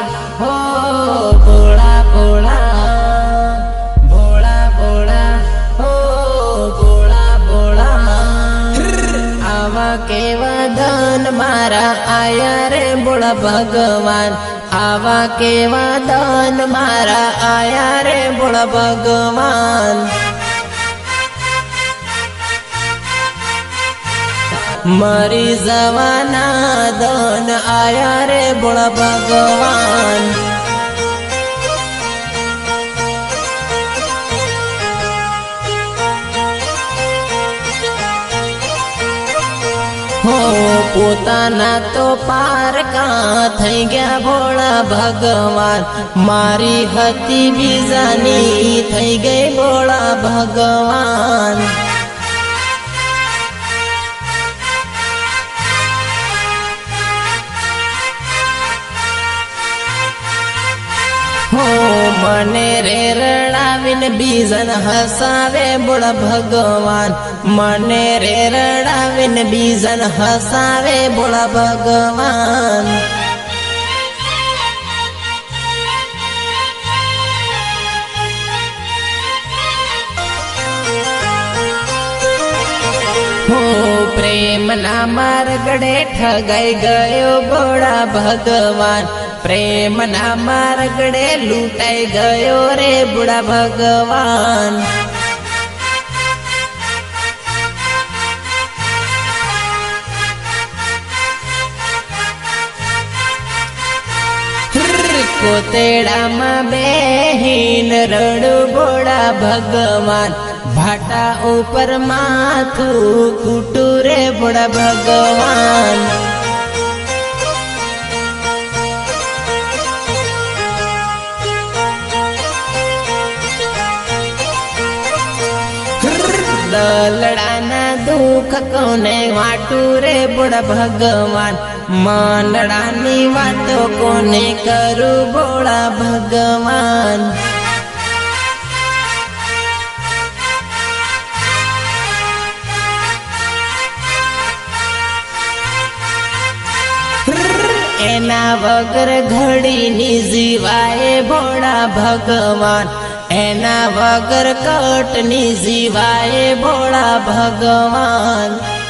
हो भोला भोला भोला भोला हो भोला भोला। आवा केवा धन मारा आया रे भोला भगवान, आवा केवा धन मारा आया रे भोला भगवान। मरी जवाना धन आया रे भोला भगवान। हो पोताना तो पार का थई गया भोला भगवान, मारी हती बीजानी थई गई भोला भगवान। हो मने रे रड़ाविन बीजन हसावे भोला भगवान, मने रे रड़ाविन बीजन हसावे भोला भगवान। हो प्रेम ना मार्गड़े ठगाई गयो भोला भगवान, प्रेम ना मार्गड़े लूटाई गयो रे बुढ़ा भगवान। कोतेड़ा में बेहीन रड़ू बोड़ा भगवान, भाटा ऊपर माथू कुटू रे बोड़ा भगवान। लड़ाना दुख कोने वाटू रे बोड़ा भगवान, मनड़ानी वातो कोने करू बोड़ा भगवान। एना वगर घड़ी नी जीवाए भोला भगवान, एना वगर कट नी जीवाए भोला भगवान।